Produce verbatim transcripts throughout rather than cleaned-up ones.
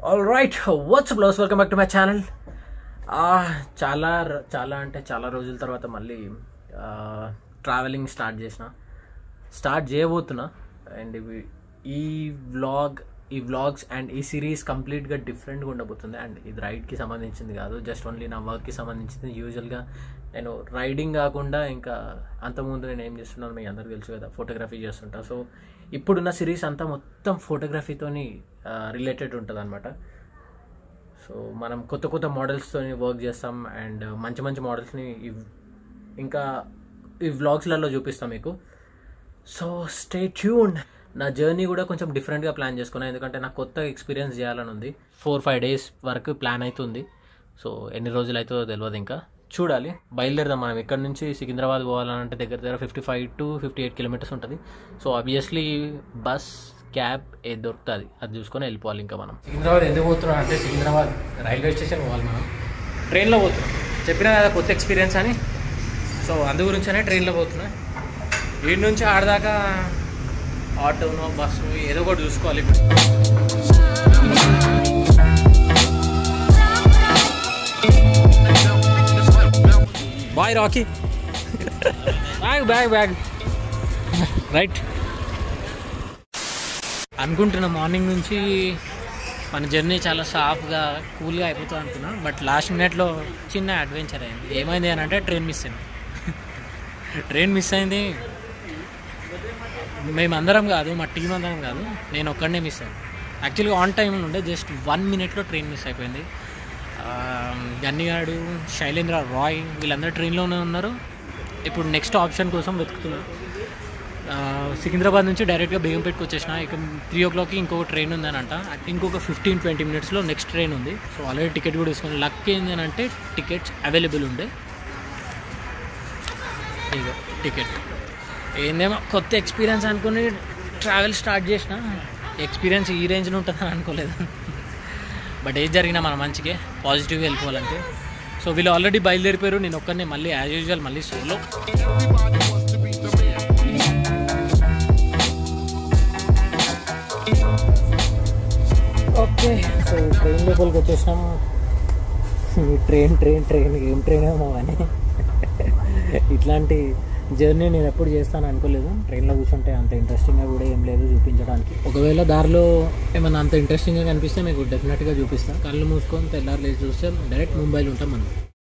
All right, what's up బ్లౌస్, welcome back to my channel. చాలా చాలా అంటే చాలా రోజుల తర్వాత మళ్ళీ ట్రావెలింగ్ స్టార్ట్ చేసిన స్టార్ట్ చేయబోతున్నా. అండ్ ఈ వ్లాగ్ ఈ వ్లాగ్స్ అండ్ ఈ సిరీస్ కంప్లీట్గా డిఫరెంట్గా ఉండబోతుంది. అండ్ ఇది రైడ్కి సంబంధించింది కాదు, జస్ట్ ఓన్లీ నా వర్క్కి సంబంధించింది. యూజువల్గా నేను రైడింగ్ కాకుండా ఇంకా అంతకుముందు నేను ఏం చేస్తున్నాను మీకు అందరికీ తెలుసు కదా, ఫోటోగ్రఫీ చేస్తుంటా. సో ఇప్పుడున్న సిరీస్ అంతా మొత్తం ఫోటోగ్రఫీతోని రిలేటెడ్ ఉంటుంది అనమాట. సో మనం కొత్త కొత్త మోడల్స్తో వర్క్ చేస్తాం అండ్ మంచి మంచి మోడల్స్ని ఇంకా ఈ వ్లాగ్స్లలో చూపిస్తాం మీకు. So stay tuned. నా జర్నీ కూడా కొంచెం డిఫరెంట్గా ప్లాన్ చేసుకున్నాను, ఎందుకంటే నాకు కొత్త ఎక్స్పీరియన్స్ చేయాలని ఉంది. ఫోర్ ఫైవ్ డేస్ వరకు ప్లాన్ అవుతుంది. సో ఎన్ని రోజులు అవుతుందో తెలియదు, ఇంకా చూడాలి. బయలుదేరదాం. మనం ఇక్కడ నుంచి సికింద్రాబాద్ పోవాలంటే దగ్గర దగ్గర fifty five to fifty eight kilometres ఉంటుంది. సో ఆబ్వియస్లీ బస్ క్యాబ్ ఏది దొరుకుతుంది అది చూసుకొని వెళ్ళిపోవాలి. ఇంకా మనం సికింద్రాబాద్ ఎందుకు పోతున్నాం అంటే సికింద్రాబాద్ రైల్వే స్టేషన్ పోవాలి. మనం ట్రైన్లో పోతున్నాం, చెప్పినా కదా కొత్త ఎక్స్పీరియన్స్ అని. సో అందు గురించనే ట్రైన్లో పోతున్నా. వీడి నుంచి ఆడదాకా ఆటోనో బస్సు ఏదో ఒకటి చూసుకోవాలి. Bye Rocky, bag bag bag right. అనుకుంటున్నా మార్నింగ్ నుంచి మన జర్నీ చాలా సాఫ్గా కూల్గా అయిపోతుంది అనుకున్నా. బట్ లాస్ట్ మినిట్లో చిన్న అడ్వెంచర్ అయింది. ఏమైంది అని అంటే ట్రైన్ మిస్ అయింది. ట్రైన్ మిస్ అయింది మేమందరం కాదు, మా టీం అందరం కాదు, నేను ఒక్కడనే మిస్ అయ్యాను. యాక్చువల్గా ఆన్ టైం ఉండే, జస్ట్ వన్ మినిట్లో ట్రైన్ మిస్ అయిపోయింది. గన్నిగాడు, శైలేంద్ర, రాయ్ వీళ్ళందరూ ట్రైన్లోనే ఉన్నారు. ఇప్పుడు నెక్స్ట్ ఆప్షన్ కోసం వెతుకుతున్నారు. సికింద్రాబాద్ నుంచి డైరెక్ట్గా బేగంపేటకి వచ్చేసిన. ఇక త్రీ ఓ క్లాక్కి ఇంకొక ట్రైన్ ఉందనంట. ఇంకొక ఫిఫ్టీన్ ట్వంటీ మినిట్స్లో నెక్స్ట్ ట్రైన్ ఉంది. సో ఆల్రెడీ టికెట్ కూడా తీసుకున్నాను. లక్ ఏంటి అని అంటే టికెట్స్ అవైలబుల్ ఉండే. ఇక టికెట్ ఏందేమో కొత్త ఎక్స్పీరియన్స్ అనుకుని ట్రావెల్ స్టార్ట్ చేసిన. ఎక్స్పీరియన్స్ ఈ రేంజ్లో ఉంటుందని అనుకోలేదు. బట్ ఏది జరిగినా మన మంచిగా పాజిటివ్గా వెళ్ళిపోవాలంటే. సో వీళ్ళు ఆల్రెడీ బయలుదేరిపోయారు, నేను ఒక్కరిని మళ్ళీ యాజ్ యూజువల్ మళ్ళీ సోలో. ఓకే, సో ట్రైన్ లోపలికి వచ్చేసినాం. ట్రైన్ ట్రైన్ ట్రైన్ ఏం ట్రైన్ ఏమో కానీ ఇట్లాంటి జర్నీ నేను ఎప్పుడు చేస్తాను అనుకోలేదు. ట్రైన్లో కూర్చుంటే అంత ఇంట్రెస్టింగ్గా కూడా ఏం లేదు చూపించడానికి. ఒకవేళ దారిలో ఏమన్నా అంత ఇంట్రెస్టింగ్గా కనిపిస్తే మీకు డెఫినెట్గా చూపిస్తాను. కళ్ళు మూసుకొని తెల్లారు లేచి చూస్తే డైరెక్ట్ ముంబైలో ఉంటాం మనం.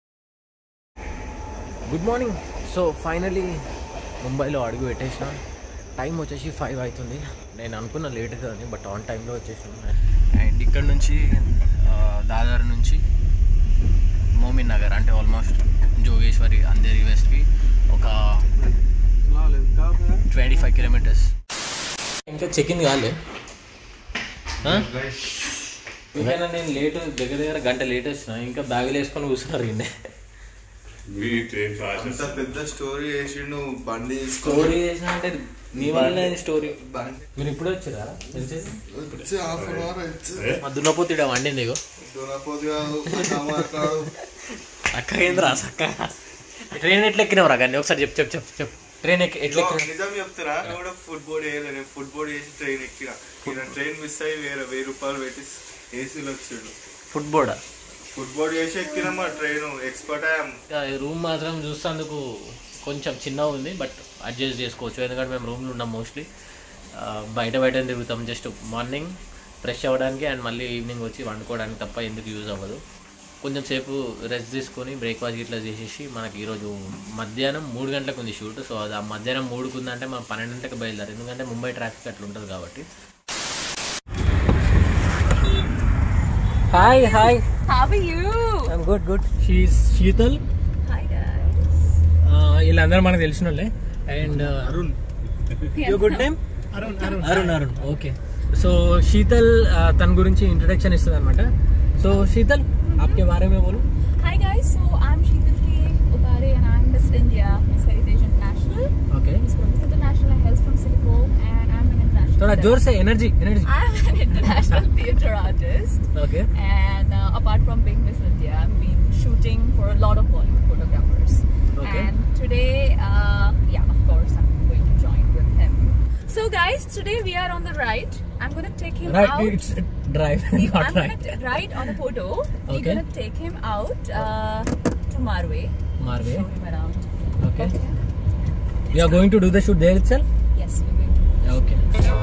Good morning. సో ఫైనలీ ముంబైలో అడుగు పెట్టేసిన. టైం వచ్చేసి ఫైవ్ అవుతుంది. నేను అనుకున్న లేట్ అవుతుంది, బట్ ఆన్ టైంలో వచ్చేసాను. అండ్ ఇక్కడ నుంచి దాదర్ నుంచి మోమిన్ నగర్ అంటే ఆల్మోస్ట్ జోగేశ్వరి అంధేరి వెస్ట్కి ఒక ట్వంటీ ఫైవ్ కిలోమీటర్స్. ఇంకా చెక్ ఇన్ కాలే, ఇంకా నేను లేట్ దగ్గర దగ్గర గంట లేట్ వచ్చిన. ఇంకా బ్యాగులు వేసుకొని కూర్చున్నారు. ఇండే పెద్ద స్టోరీ చేసిండు. బండి స్టోరీ చేసిన అంటే నీ వల్ల స్టోరీ. మీరు ఇప్పుడు వచ్చారా? మా దున్నపోతు ఇడ వండింది. ఇగో అక్క ఏంద్రా అక్క, ట్రైన్ ఎట్లా ఎక్కినవరా కానీ ఒకసారి చెప్పు చెప్పు చెప్పు చెప్పు ట్రైన్ ఎక్కి ఎట్లా నిజం చెప్తారా? కూడా ఫుట్బాల్ వేయలేదు, ఫుట్బాల్ వేసి ట్రైన్ ఎక్కిన. ట్రైన్ మిస్ అయ్యి వేరే వెయ్యి రూపాయలు పెట్టి ఏసీలో వచ్చిండు. ఫుట్బాల్ ఫుట్బాల్ చేసి ఎక్కినమ్మా ట్రైన్. ఎక్స్పర్ట్ అయ్యాం. రూమ్ మాత్రం చూస్తేందుకు కొంచెం చిన్నగా ఉంది, బట్ అడ్జస్ట్ చేసుకోవచ్చు. ఎందుకంటే మేము రూమ్లో ఉన్నాం మోస్ట్లీ. బయట బయట తిరుగుతాం జస్ట్ మార్నింగ్ ఫ్రెష్ అవ్వడానికి అండ్ మళ్ళీ ఈవినింగ్ వచ్చి వండుకోవడానికి తప్ప ఎందుకు యూజ్ అవ్వదు. కొంచెం సేపు రెస్ట్ తీసుకొని బ్రేక్ఫాస్ట్ ఇట్లా చేసేసి మనకి ఈరోజు మధ్యాహ్నం మూడు గంటలకు ఉంది షూట్. సో అది ఆ మధ్యాహ్నం మూడుకు ఉందంటే మనం పన్నెండు గంటలకు బయలుదేరు, ఎందుకంటే ముంబై ట్రాఫిక్ అట్లా ఉంటుంది కాబట్టి. Hi hi, how are you? I'm good good. She is Sheetal. Hi guys. వీళ్ళందరూ మనకు తెలిసిన వాళ్ళే. And Arun, your good name? Arun. Arun. Arun Arun okay. So Sheetal తన గురించి ఇంట్రడక్షన్ ఇస్తుంది అనమాట. సో శీతల్, आपके बारे में बोलो. Hi guys, so I'm Sheetal K. Ubare and I'm Miss India, Miss Heritage International. Okay. Miss International, I hail from Singapore and I'm an international. थोड़ा जोर से energy energy. I'm an international theatre artist. Okay. And uh, apart from being Miss India, I've been shooting for a lot of Bollywood photographers. Okay. And today, uh, yeah, of course, I'm going to join with him. So guys, today we are on the ride. I'm gonna take him Right, out. it's drive, We- not I'm right. gonna t- ride on the photo. We're Okay. gonna take him out uh, to Marway. Marway. Show him around. Okay. You are going to do the shoot there itself? Yes, we will. Okay.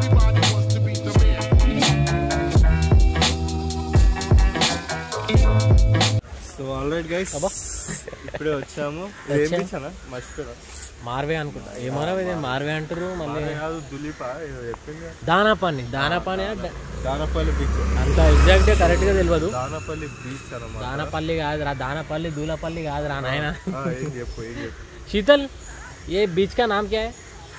So alright guys అబ్బా. ఇప్పుడే వచ్చాము ఏం వచ్చా? Beach అన్న మర్చిపోయా మార్వే అనుకుంటా ఏ మార్వే ఇది మార్వే అంటారు మళ్ళీ కాదు దులీపా ఏదో చెప్పింది దానాపాని దానాపాని ద- దానపల్లి బీచ్ అంత ఎగ్జాక్ట్ గా కరెక్ట్ గా తెలియదు. దానపల్లి బీచ్ అన్నమాట దానపల్లి కాదురా దానపల్లి దూలపల్లి కాదురా నాయన. ఆ, ఏం చెప్పు ఏం చెప్పు शीतल ये बीच का नाम क्या है?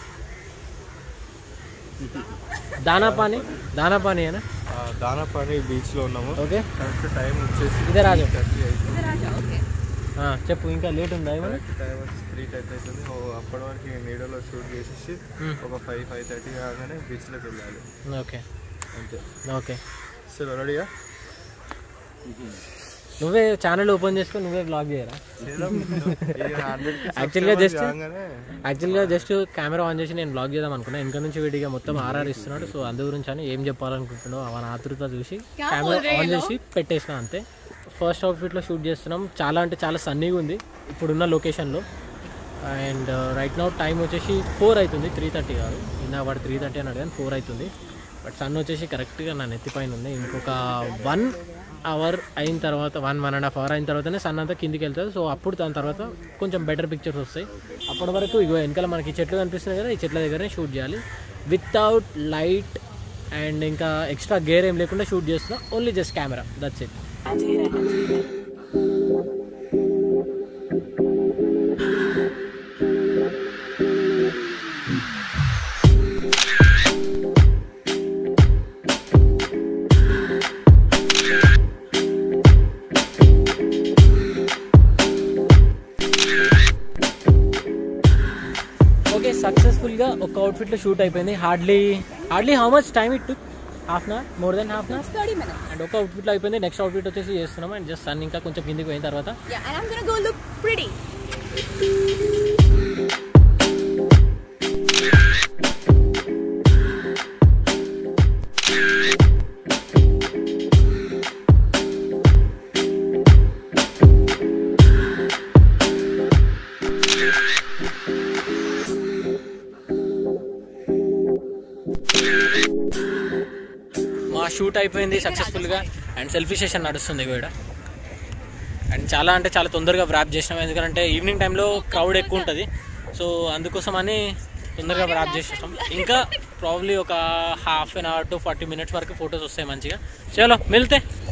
दाना पानी दाना पानी है ना. ఆ, దానపల్లి బీచ్ లో ఉన్నాము ఓకే కరెక్ట్ టైం వచ్చేసి ఇదే రాజు. థర్టీ అయితే Idhar aa jao, okay. చెప్పు ఇంకా లేట్ ఉందా ఏమైనా? కరెక్ట్ టైం వచ్చి త్రీ థర్టీ అవుతుంది ఓ, అప్పటి వరకు నీడలో షూట్ చేసేసి Hmm. ఒక ఫైవ్ ఫైవ్ థర్టీ కాగానే బీచ్లోకి వెళ్ళాలి ఓకే అంతే ఓకే సరే రెడీగా నువ్వే ఛానల్ ఓపెన్ చేసుకొని నువ్వే బ్లాగ్ చేయరా? యాక్చువల్గా జస్ట్ యాక్చువల్గా జస్ట్ కెమెరా ఆన్ చేసి నేను బ్లాగ్ చేద్దాం అనుకున్నా. వెనక నుంచి వీడిగా మొత్తం ఆర్ఆర్ ఇస్తున్నాడు. సో అందు గురించి అని ఏం చెప్పాలనుకుంటున్నావు అవన్న ఆతృత చూసి కెమెరా ఆన్ చేసి పెట్టేసిన అంతే. ఫస్ట్ అవుట్ఫిట్లో షూట్ చేస్తున్నాం. చాలా అంటే చాలా సన్నీగా ఉంది ఇప్పుడున్న లొకేషన్లో. అండ్ రైట్ నౌ టైం వచ్చేసి ఫోర్ అవుతుంది, త్రీ థర్టీ కాదు. ఇందా వాడు త్రీ థర్టీ అన్నాడు కానీ ఫోర్ అవుతుంది. బట్ సన్ వచ్చేసి కరెక్ట్గా నా నెత్తి పైన ఉంది. ఇంకొక వన్ అవర్ అయిన తర్వాత one one and half hour అయిన తర్వాతనే సన్ అంతా కిందికి వెళ్తుంది. సో అప్పుడు దాని తర్వాత కొంచెం బెటర్ పిక్చర్స్ వస్తాయి. అప్పటి వరకు ఇగో వెనకాల మనకి చెట్లు కనిపిస్తున్నాయి కదా, ఈ చెట్ల దగ్గరనే షూట్ చేయాలి వితౌట్ లైట్ అండ్ ఇంకా ఎక్స్ట్రా గేర్ ఏం లేకుండా షూట్ చేస్తున్నా. Only just camera, that's it. Okay సక్సెస్ఫుల్గా ఒక అవుట్ఫిట్లో షూట్ అయిపోయింది. Hardly hardly how much time it took? Half an hour, more than half an hour. thirty minutes. And ఒక అవుట్ఫిట్లో అయిపోయింది. నెక్స్ట్ అవుట్ఫిట్ వచ్చేసి చేస్తున్నాం. అండ్ జస్ట్ సన్ ఇంకా కొంచెం కిందికి పోయిన తర్వాత Yeah, and I'm gonna go look pretty. మా షూట్ అయిపోయింది సక్సెస్ఫుల్గా. అండ్ సెల్ఫీ సెషన్ నడుస్తుంది కూడా. అండ్ చాలా అంటే చాలా తొందరగా వ్రాప్ చేసినాం. ఎందుకంటే ఈవినింగ్ టైంలో క్రౌడ్ ఎక్కువ ఉంటుంది. సో అందుకోసం అని తొందరగా వ్రాప్ చేసేసాం. ఇంకా ప్రాబ్లీ ఒక half an hour to forty minutes వరకు ఫొటోస్ వస్తాయి మంచిగా. చలో మిల్తే.